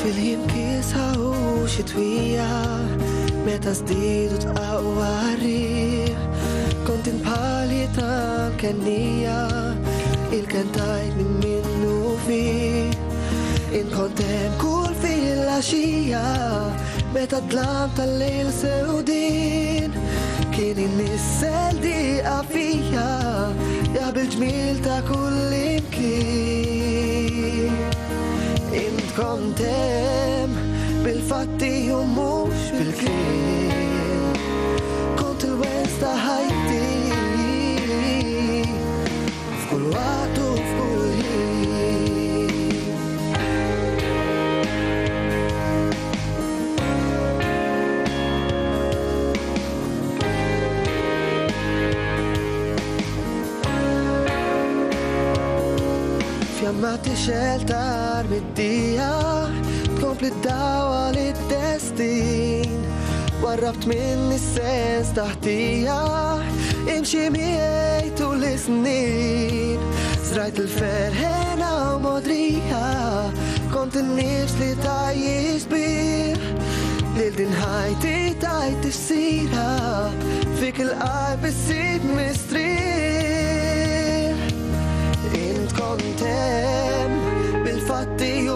Fil-jimkisa u xitwija meta żdiedu tqawwari kont inbħali tal-kennija il-kentajt minn minnu fi inkontem kull fil-għaxija meta dlam tal-lejl sewdin kien in-nissel diqa fija jabil ġmil ta' kull imkien int kontem bil-fatti u mux bil-kliem kont il-wens ta' ħajti f'kull waqt u f'kull ħin fjammati xeltar mid-dija tkompli d-dawa lid-destin warrabt minni s-sens taħtija imxi miej tul is-snin zrajt il-ferħena u modrija kont in-nifs li tajjiż bih lil din ħajti tajt tifsira fik il-qalb issib mistrieħ int kontem bil-fatti